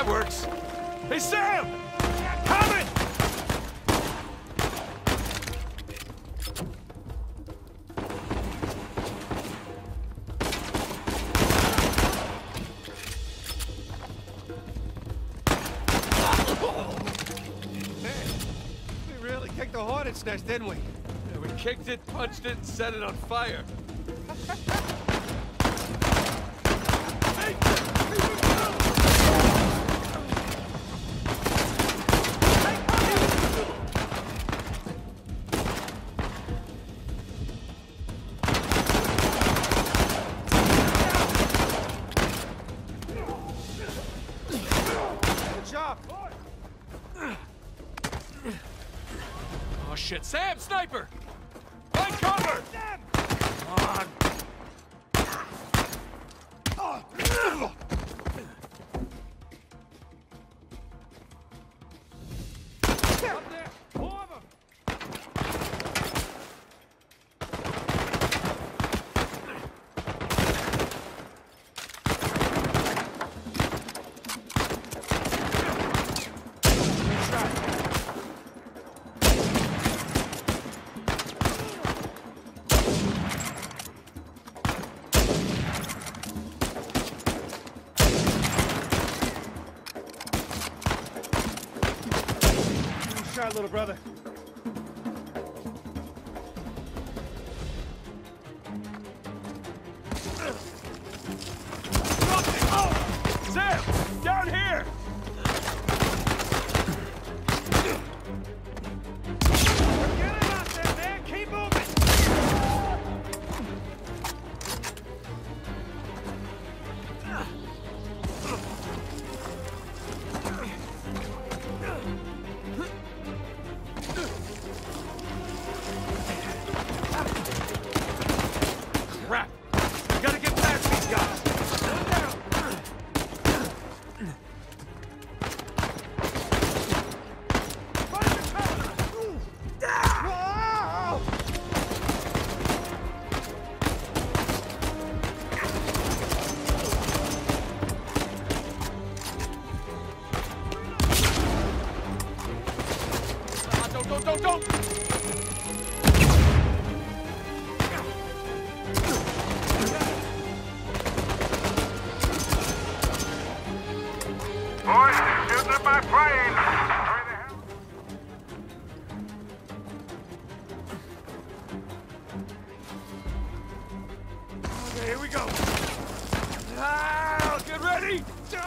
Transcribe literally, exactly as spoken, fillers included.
works. Hey, Sam! Coming! Kicked the hornet's nest, didn't we? Yeah, we kicked it, punched it, and set it on fire. Hey! Good job. Oh shit, Sam, sniper! Find cover! Come on! Up there! Four of them! Shot, little brother. Oh! Sam! Down here! Get it out there, man! Keep moving! Crap! We gotta get past these guys! Slow down! Find the cover! Ah! Ah, don't, don't, don't, don't! Boys, they're shooting at my plane! Hurry the hell- Okay, here we go. Ah, get ready!